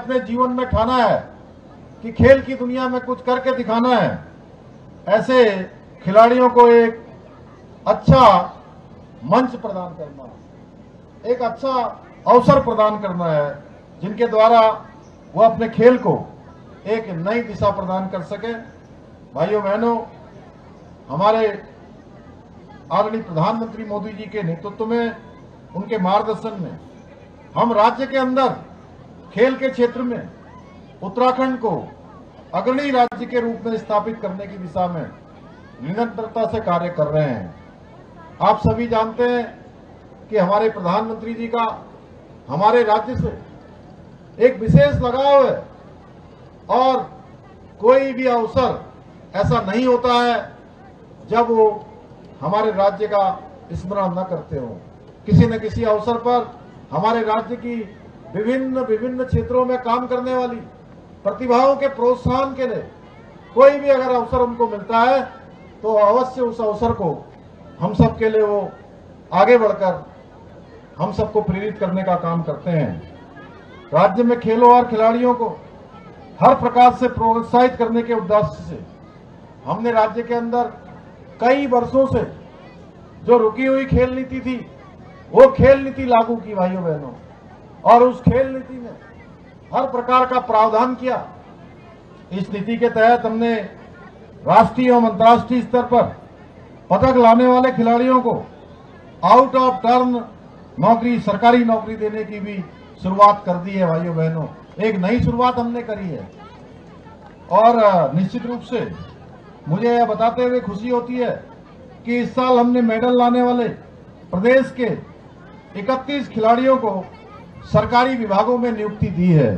अपने जीवन में ठाना है कि खेल की दुनिया में कुछ करके दिखाना है, ऐसे खिलाड़ियों को एक अच्छा मंच प्रदान करना, एक अच्छा अवसर प्रदान करना है, जिनके द्वारा वो अपने खेल को एक नई दिशा प्रदान कर सके। भाइयों बहनों, हमारे आदरणीय प्रधानमंत्री मोदी जी के नेतृत्व में, उनके मार्गदर्शन में हम राज्य के अंदर खेल के क्षेत्र में उत्तराखंड को अग्रणी राज्य के रूप में स्थापित करने की दिशा में निरंतरता से कार्य कर रहे हैं। आप सभी जानते हैं कि हमारे प्रधानमंत्री जी का हमारे राज्य से एक विशेष लगाव है और कोई भी अवसर ऐसा नहीं होता है जब वो हमारे राज्य का स्मरण न करते हो। किसी न किसी अवसर पर हमारे राज्य की विभिन्न क्षेत्रों में काम करने वाली प्रतिभाओं के प्रोत्साहन के लिए कोई भी अगर अवसर उनको मिलता है तो अवश्य उस अवसर को हम सब के लिए वो आगे बढ़कर हम सबको प्रेरित करने का काम करते हैं। राज्य में खेलों और खिलाड़ियों को हर प्रकार से प्रोत्साहित करने के उद्देश्य से हमने राज्य के अंदर कई वर्षों से जो रुकी हुई खेल नीति थी वो खेल नीति लागू की भाइयों बहनों, और उस खेल नीति में हर प्रकार का प्रावधान किया। इस नीति के तहत हमने राष्ट्रीय एवं अंतर्राष्ट्रीय स्तर पर पदक लाने वाले खिलाड़ियों को आउट ऑफ टर्न नौकरी, सरकारी नौकरी देने की भी शुरुआत कर दी है भाइयों बहनों। एक नई शुरुआत हमने करी है और निश्चित रूप से मुझे यह बताते हुए खुशी होती है कि इस साल हमने मेडल लाने वाले प्रदेश के 31 खिलाड़ियों को सरकारी विभागों में नियुक्ति दी है।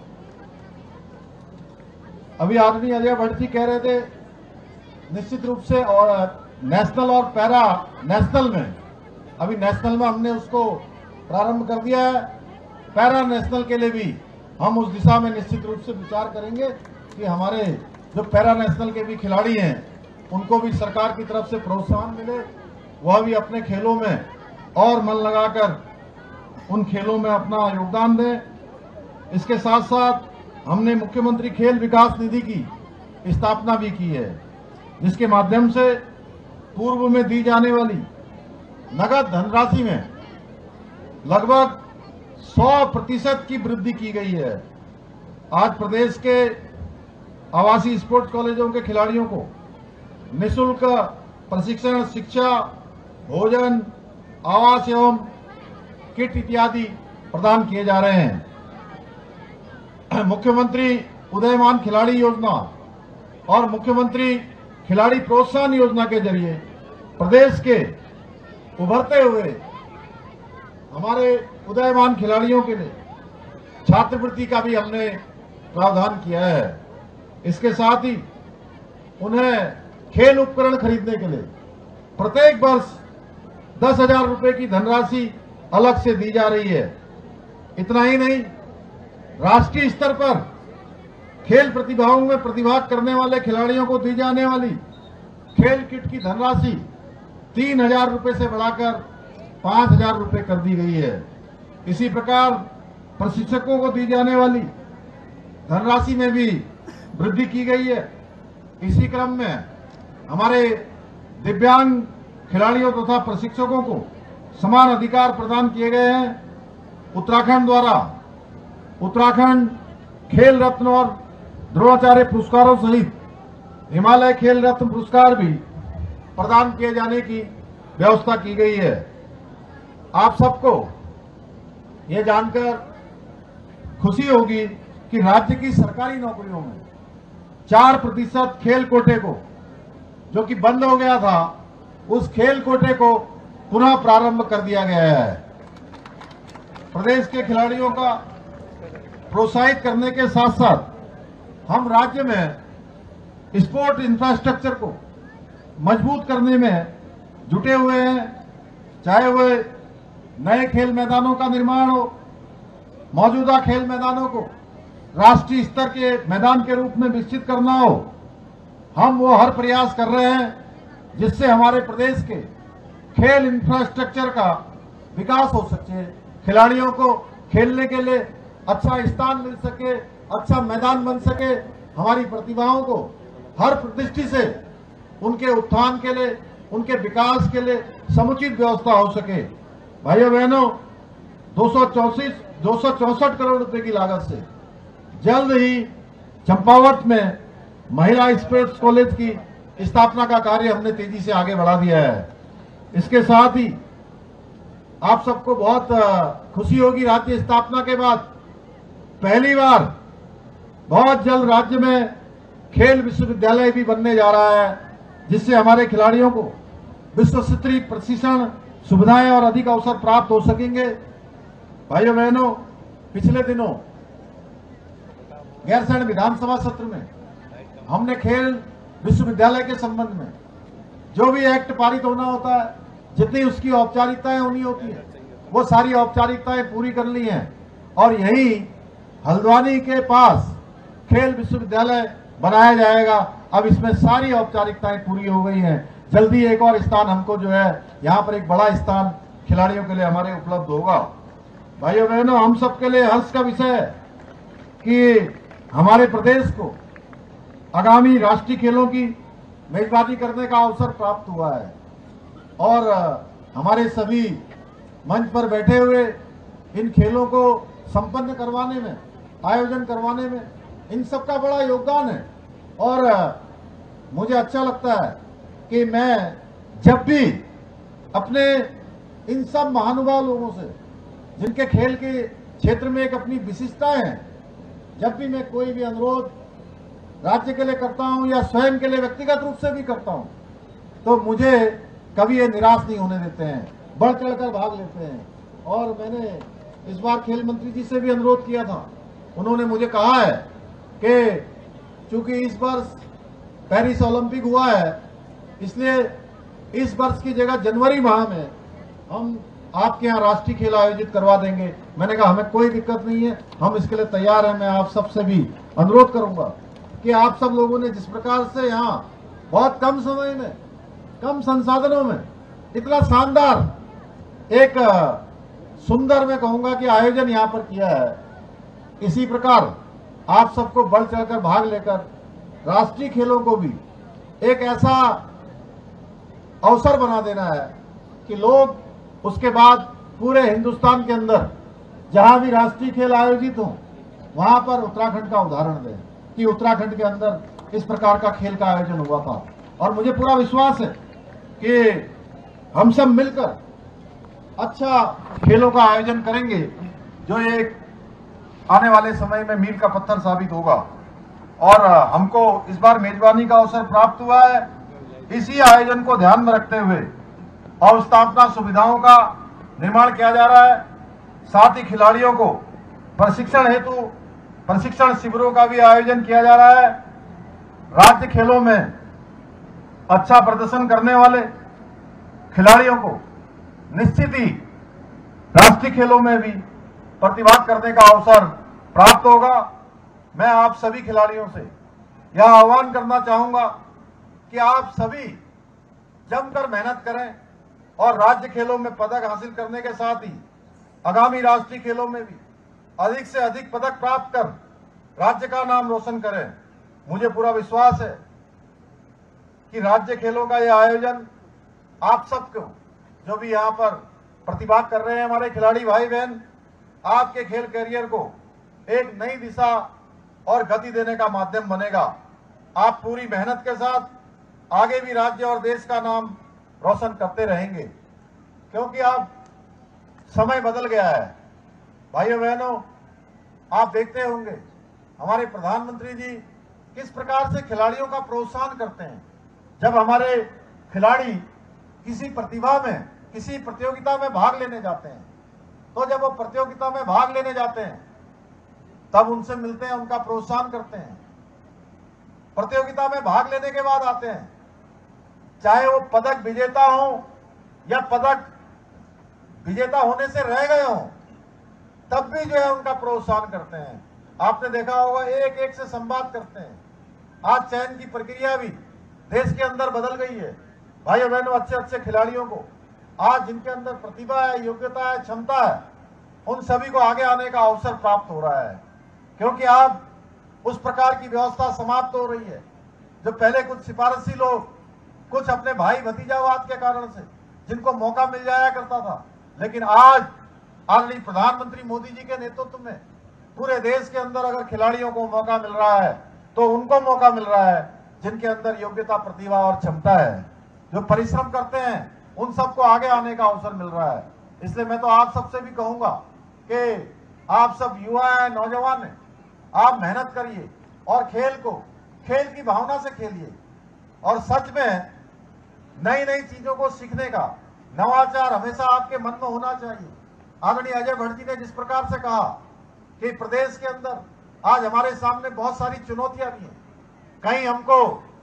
अभी आदरणीय अजय भट्ट जी कह रहे थे निश्चित रूप से, और नेशनल और पैरा नेशनल में, अभी नेशनल में हमने उसको प्रारंभ कर दिया है। पैरा नेशनल के लिए भी हम उस दिशा में निश्चित रूप से विचार करेंगे कि हमारे जो पैरा नेशनल के भी खिलाड़ी हैं उनको भी सरकार की तरफ से प्रोत्साहन मिले, वह भी अपने खेलों में और मन लगाकर उन खेलों में अपना योगदान दें। इसके साथ साथ हमने मुख्यमंत्री खेल विकास निधि की स्थापना भी की है, जिसके माध्यम से पूर्व में दी जाने वाली नगद धनराशि में लगभग 100% की वृद्धि की गई है। आज प्रदेश के आवासीय स्पोर्ट्स कॉलेजों के खिलाड़ियों को निःशुल्क प्रशिक्षण, शिक्षा, भोजन, आवास एवं किट इत्यादि प्रदान किए जा रहे हैं। मुख्यमंत्री उदयमान खिलाड़ी योजना और मुख्यमंत्री खिलाड़ी प्रोत्साहन योजना के जरिए प्रदेश के उभरते हुए हमारे उदयमान खिलाड़ियों के लिए छात्रवृत्ति का भी हमने प्रावधान किया है। इसके साथ ही उन्हें खेल उपकरण खरीदने के लिए प्रत्येक वर्ष 10,000 रुपए की धनराशि अलग से दी जा रही है। इतना ही नहीं, राष्ट्रीय स्तर पर खेल प्रतिभाओं में प्रतिभाग करने वाले खिलाड़ियों को दी जाने वाली खेल किट की धनराशि 3,000 रुपए से बढ़ाकर 5,000 रुपए कर दी गई है। इसी प्रकार प्रशिक्षकों को दी जाने वाली धनराशि में भी वृद्धि की गई है। इसी क्रम में हमारे दिव्यांग खिलाड़ियों तथा प्रशिक्षकों को समान अधिकार प्रदान किए गए हैं। उत्तराखंड द्वारा उत्तराखंड खेल रत्न और द्रोणाचार्य पुरस्कारों सहित हिमालय खेल रत्न पुरस्कार भी प्रदान किए जाने की व्यवस्था की गई है। आप सबको ये जानकर खुशी होगी कि राज्य की सरकारी नौकरियों में 4% खेल कोटे को, जो कि बंद हो गया था, उस खेल कोटे को पुनः प्रारंभ कर दिया गया है। प्रदेश के खिलाड़ियों का प्रोत्साहित करने के साथ साथ हम राज्य में स्पोर्ट इंफ्रास्ट्रक्चर को मजबूत करने में जुटे हुए हैं। चाहे वह नए खेल मैदानों का निर्माण हो, मौजूदा खेल मैदानों को राष्ट्रीय स्तर के मैदान के रूप में विकसित करना हो, हम वो हर प्रयास कर रहे हैं जिससे हमारे प्रदेश के खेल इंफ्रास्ट्रक्चर का विकास हो सके, खिलाड़ियों को खेलने के लिए अच्छा स्थान मिल सके, अच्छा मैदान बन सके, हमारी प्रतिभाओं को हर दृष्टि से उनके उत्थान के लिए, उनके विकास के लिए समुचित व्यवस्था हो सके। भाइयों बहनों, 264 करोड़ रुपए की लागत से जल्द ही चंपावत में महिला स्पोर्ट्स कॉलेज की स्थापना का कार्य हमने तेजी से आगे बढ़ा दिया है। इसके साथ ही आप सबको बहुत खुशी होगी, राज्य स्थापना के बाद पहली बार बहुत जल्द राज्य में खेल विश्वविद्यालय भी बनने जा रहा है, जिससे हमारे खिलाड़ियों को विश्व स्तरीय प्रशिक्षण सुविधाएं और अधिक अवसर प्राप्त हो सकेंगे। भाइयों बहनों, पिछले दिनों गैरसैंण विधानसभा सत्र में हमने खेल विश्वविद्यालय के संबंध में जो भी एक्ट पारित होना होता है, जितनी उसकी औपचारिकताएं होनी होती है, वो सारी औपचारिकताएं पूरी कर ली हैं और यही हल्द्वानी के पास खेल विश्वविद्यालय बनाया जाएगा। अब इसमें सारी औपचारिकताएं पूरी हो गई हैं। जल्दी एक और स्थान हमको जो है यहाँ पर एक बड़ा स्थान खिलाड़ियों के लिए हमारे उपलब्ध होगा। भाइयों बहनों, हम सबके लिए हर्ष का विषय है कि हमारे प्रदेश को आगामी राष्ट्रीय खेलों की मेजबानी करने का अवसर प्राप्त हुआ है और हमारे सभी मंच पर बैठे हुए इन खेलों को संपन्न करवाने में, आयोजन करवाने में इन सबका बड़ा योगदान है। और मुझे अच्छा लगता है कि मैं जब भी अपने इन सब महानुभाव लोगों से, जिनके खेल के क्षेत्र में एक अपनी विशिष्टताएं हैं, जब भी मैं कोई भी अनुरोध राज्य के लिए करता हूं या स्वयं के लिए व्यक्तिगत रूप से भी करता हूं, तो मुझे कभी ये निराश नहीं होने देते हैं, बढ़ चढ़कर भाग लेते हैं। और मैंने इस बार खेल मंत्री जी से भी अनुरोध किया था, उन्होंने मुझे कहा है कि चूंकि इस वर्ष पेरिस ओलंपिक हुआ है, इसलिए इस वर्ष की जगह जनवरी माह में हम आपके यहाँ राष्ट्रीय खेल आयोजित करवा देंगे। मैंने कहा हमें कोई दिक्कत नहीं है, हम इसके लिए तैयार हैं। मैं आप सबसे भी अनुरोध करूंगा कि आप सब लोगों ने जिस प्रकार से यहाँ बहुत कम समय में, कम संसाधनों में इतना शानदार एक सुंदर, मैं कहूंगा कि आयोजन यहाँ पर किया है, इसी प्रकार आप सबको बढ़ चढ़कर भाग लेकर राष्ट्रीय खेलों को भी एक ऐसा अवसर बना देना है कि लोग उसके बाद पूरे हिंदुस्तान के अंदर जहां भी राष्ट्रीय खेल आयोजित हों, वहां पर उत्तराखंड का उदाहरण दें कि उत्तराखंड के अंदर इस प्रकार का खेल का आयोजन हुआ था। और मुझे पूरा विश्वास है कि हम सब मिलकर अच्छा खेलों का आयोजन करेंगे, जो एक आने वाले समय में मील का पत्थर साबित होगा। और हमको इस बार मेजबानी का अवसर प्राप्त हुआ है। इसी आयोजन को ध्यान में रखते हुए अवस्थापना सुविधाओं का निर्माण किया जा रहा है। साथ ही खिलाड़ियों को प्रशिक्षण हेतु प्रशिक्षण शिविरों का भी आयोजन किया जा रहा है। राज्य खेलों में अच्छा प्रदर्शन करने वाले खिलाड़ियों को निश्चित ही राष्ट्रीय खेलों में भी प्रतिभाग करने का अवसर प्राप्त होगा। मैं आप सभी खिलाड़ियों से यह आह्वान करना चाहूंगा कि आप सभी जमकर मेहनत करें और राज्य खेलों में पदक हासिल करने के साथ ही आगामी राष्ट्रीय खेलों में भी अधिक से अधिक पदक प्राप्त कर राज्य का नाम रोशन करें। मुझे पूरा विश्वास है कि राज्य खेलों का यह आयोजन आप सबको, जो भी यहाँ पर प्रतिभाग कर रहे हैं हमारे खिलाड़ी भाई बहन, आपके खेल करियर को एक नई दिशा और गति देने का माध्यम बनेगा। आप पूरी मेहनत के साथ आगे भी राज्य और देश का नाम रोशन करते रहेंगे, क्योंकि अब समय बदल गया है। भाइयों बहनों, आप देखते होंगे हमारे प्रधानमंत्री जी किस प्रकार से खिलाड़ियों का प्रोत्साहन करते हैं। जब हमारे खिलाड़ी किसी प्रतिभा में, किसी प्रतियोगिता में भाग लेने जाते हैं, तो जब वो प्रतियोगिता में भाग लेने जाते हैं तब उनसे मिलते हैं, उनका प्रोत्साहन करते हैं। प्रतियोगिता में भाग लेने के बाद आते हैं, चाहे वो पदक विजेता हो या पदक विजेता होने से रह गए हों, तब भी जो है उनका प्रोत्साहन करते हैं। आपने देखा होगा एक एक से संवाद करते हैं। आज चयन की प्रक्रिया भी देश के अंदर बदल गई है। भाइयों बहनों, अच्छे अच्छे खिलाड़ियों को आज जिनके अंदर प्रतिभा है, योग्यता है, क्षमता है, उन सभी को आगे आने का अवसर प्राप्त हो रहा है, क्योंकि अब उस प्रकार की व्यवस्था समाप्त हो रही है जो पहले कुछ सिफारसी लोग, कुछ अपने भाई भतीजावाद के कारण से जिनको मौका मिल जाया करता था, लेकिन आज आदरणीय प्रधानमंत्री मोदी जी के नेतृत्व में पूरे देश के अंदर अगर खिलाड़ियों को मौका मिल रहा है तो उनको मौका मिल रहा है जिनके अंदर योग्यता, प्रतिभा और क्षमता है, जो परिश्रम करते हैं, उन सबको आगे आने का अवसर मिल रहा है। इसलिए मैं तो आप सबसे भी कहूंगा कि आप सब युवा हैं, नौजवान हैं, आप मेहनत करिए और खेल को खेल की भावना से खेलिए और सच में नई नई चीजों को सीखने का नवाचार हमेशा आपके मन में होना चाहिए। आदरणीय अजय भट्ट जी ने जिस प्रकार से कहा कि प्रदेश के अंदर आज हमारे सामने बहुत सारी चुनौतियां भी हैं, कहीं हमको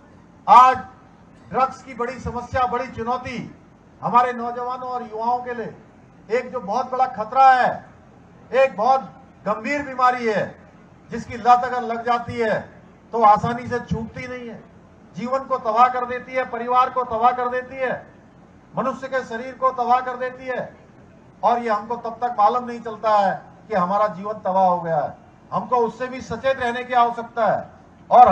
आज ड्रग्स की बड़ी समस्या, बड़ी चुनौती हमारे नौजवानों और युवाओं के लिए एक जो बहुत बड़ा खतरा है, एक बहुत गंभीर बीमारी है जिसकी लत अगर लग जाती है तो आसानी से छूटती नहीं है, जीवन को तबाह कर देती है, परिवार को तबाह कर देती है, मनुष्य के शरीर को तबाह कर देती है और ये हमको तब तक मालूम नहीं चलता है कि हमारा जीवन तबाह हो गया है। हमको उससे भी सचेत रहने की आवश्यकता है और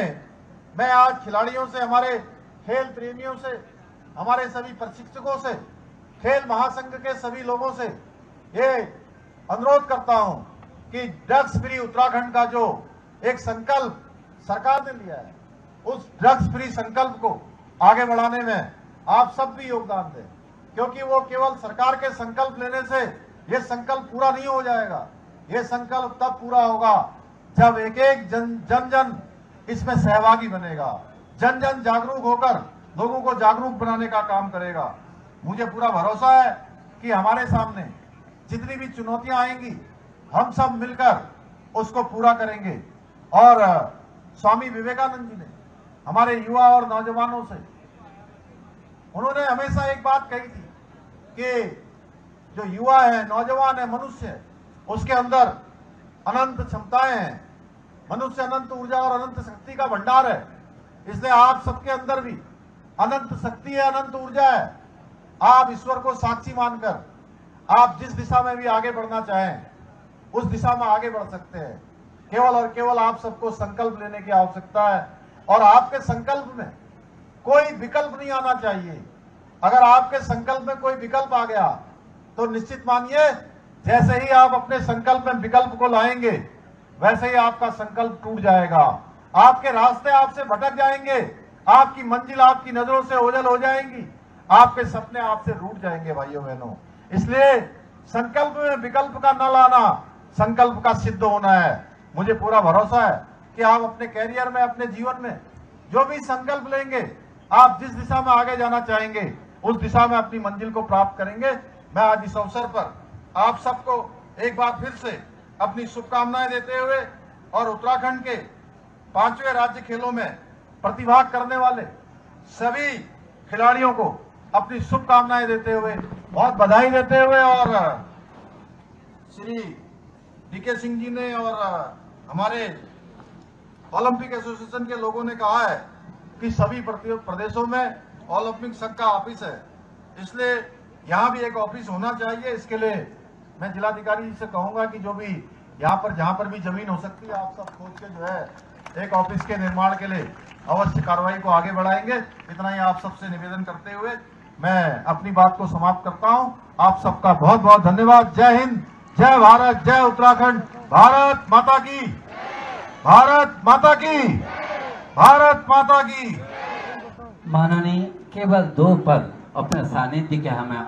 मैं आज खिलाड़ियों से, हमारे खेल प्रेमियों से, हमारे सभी प्रशिक्षकों से, खेल महासंघ के सभी लोगों से ये अनुरोध करता हूं कि ड्रग्स फ्री उत्तराखंड का जो एक संकल्प सरकार ने लिया है, उस ड्रग्स फ्री संकल्प को आगे बढ़ाने में आप सब भी योगदान दें, क्योंकि वो केवल सरकार के संकल्प लेने से ये संकल्प पूरा नहीं हो जाएगा। ये संकल्प तब पूरा होगा जब एक एक जन इसमें सहभागी बनेगा, जन जन जागरूक होकर लोगों को जागरूक बनाने का काम करेगा। मुझे पूरा भरोसा है कि हमारे सामने जितनी भी चुनौतियां आएंगी हम सब मिलकर उसको पूरा करेंगे। और स्वामी विवेकानंद जी ने हमारे युवा और नौजवानों से, उन्होंने हमेशा एक बात कही थी कि जो युवा है, नौजवान है, मनुष्य है, उसके अंदर अनंत क्षमताएं हैं, मनुष्य अनंत ऊर्जा और अनंत शक्ति का भंडार है। इसलिए आप सबके अंदर भी अनंत शक्ति है, अनंत ऊर्जा है। आप ईश्वर को साक्षी मानकर आप जिस दिशा में भी आगे बढ़ना चाहें उस दिशा में आगे बढ़ सकते हैं। केवल और केवल आप सबको संकल्प लेने की आवश्यकता है और आपके संकल्प में कोई विकल्प नहीं आना चाहिए। अगर आपके संकल्प में कोई विकल्प आ गया तो निश्चित मानिए जैसे ही आप अपने संकल्प में विकल्प को लाएंगे वैसे ही आपका संकल्प टूट जाएगा, आपके रास्ते आपसे भटक जाएंगे, आपकी मंजिल आपकी नजरों से ओझल हो जाएंगी, आपके सपने आपसे रूठ जाएंगे भाइयों बहनों। इसलिए संकल्प में विकल्प का न लाना संकल्प का सिद्ध होना है। मुझे पूरा भरोसा है कि आप अपने कैरियर में, अपने जीवन में जो भी संकल्प लेंगे, आप जिस दिशा में आगे जाना चाहेंगे उस दिशा में अपनी मंजिल को प्राप्त करेंगे। मैं आज इस अवसर पर आप सबको एक बार फिर से अपनी शुभकामनाएं देते हुए और उत्तराखंड के 5वें राज्य खेलों में प्रतिभाग करने वाले सभी खिलाड़ियों को अपनी शुभकामनाएं देते हुए, बहुत बधाई देते हुए, और श्री डीके सिंह जी ने और हमारे ओलंपिक एसोसिएशन के लोगों ने कहा है कि सभी प्रदेशों में ओलंपिक संघ का ऑफिस है, इसलिए यहाँ भी एक ऑफिस होना चाहिए। इसके लिए मैं जिलाधिकारी जी से कहूंगा कि जो भी यहाँ पर जहाँ पर भी जमीन हो सकती है आप सब खोज के जो है एक ऑफिस के निर्माण के लिए अवश्य कार्रवाई को आगे बढ़ाएंगे। इतना ही आप सबसे निवेदन करते हुए मैं अपनी बात को समाप्त करता हूँ। आप सबका बहुत बहुत धन्यवाद। जय हिंद, जय भारत, जय उत्तराखंड। भारत माता की, भारत माता की, भारत माता की। माननीय केवल 2 पद अपने सानिध्य के हमें